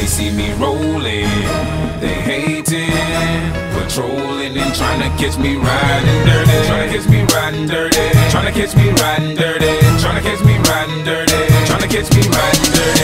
they see me rolling, they hating, patrolling and trying to catch me riding dirty, trying to catch me riding dirty, trying to catch me riding dirty, trying to catch me riding dirty, trying to catch me riding dirty.